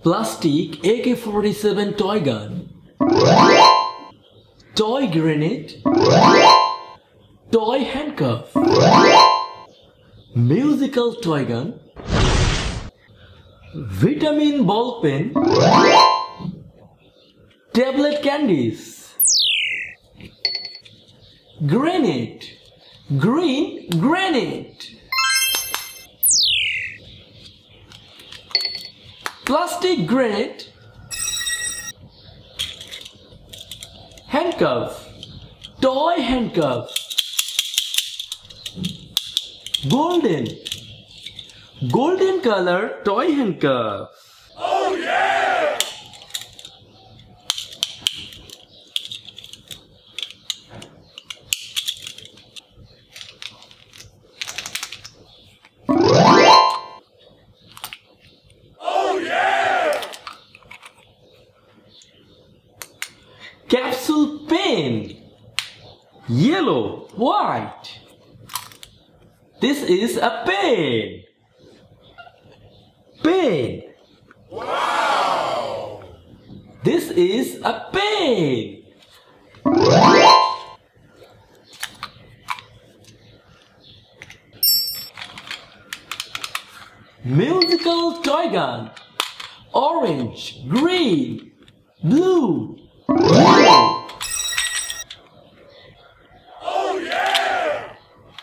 Plastic AK-47 toy gun, toy grenade, toy handcuff, musical toy gun, vitamin ball pen, tablet candies, grenade, green grenade, plastic grenade, handcuff, toy handcuff, golden color toy handcuff. Oh yeah! Oh yeah! Capsule pen, yellow, white. This is a pen. Pen. Wow! This is a pen. Musical toy gun, orange, green, blue, yellow. Oh yeah!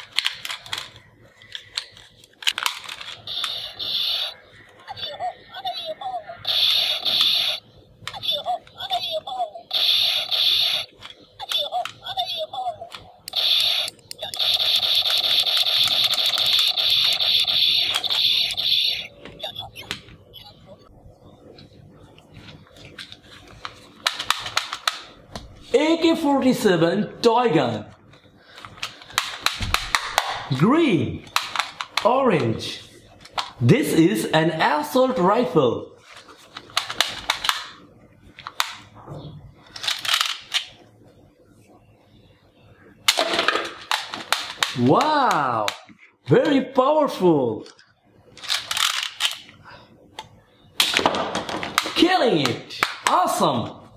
AK-47 toy gun, green, orange. This is an assault rifle. Wow, very powerful. Killing it, awesome.